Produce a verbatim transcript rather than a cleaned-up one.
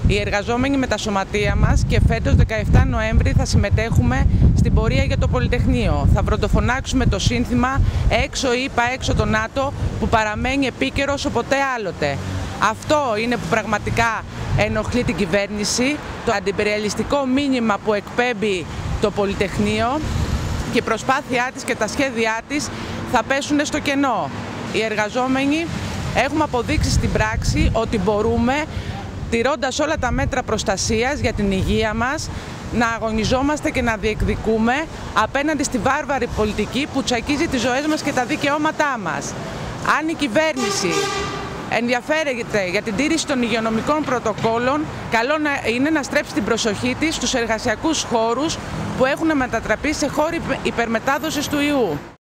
οι εργαζόμενοι με τα σωματεία μας και φέτος δεκαεφτά Νοέμβρη θα συμμετέχουμε στην πορεία για το Πολυτεχνείο. Θα βροντοφωνάξουμε το σύνθημα «Έξω ή είπα έξω το ΝΑΤΟ» που παραμένει επίκαιρο όσο ποτέ άλλοτε. Αυτό είναι που πραγματικά ενοχλεί την κυβέρνηση, το αντιπεριαλιστικό μήνυμα που εκπέμπει το Πολυτεχνείο και η προσπάθειά της και τα σχέδιά της θα πέσουν στο κενό. Οι εργαζόμενοι έχουμε αποδείξει στην πράξη ότι μπορούμε, τηρώντας όλα τα μέτρα προστασίας για την υγεία μας, να αγωνιζόμαστε και να διεκδικούμε απέναντι στη βάρβαρη πολιτική που τσακίζει τις ζωές μας και τα δικαιώματά μας. Αν η κυβέρνηση ενδιαφέρεται για την τήρηση των υγειονομικών πρωτοκόλων, καλό είναι να στρέψει την προσοχή της στους εργασιακούς χώρους που έχουν μετατραπεί σε χώροι υπερμετάδοσης του ιού.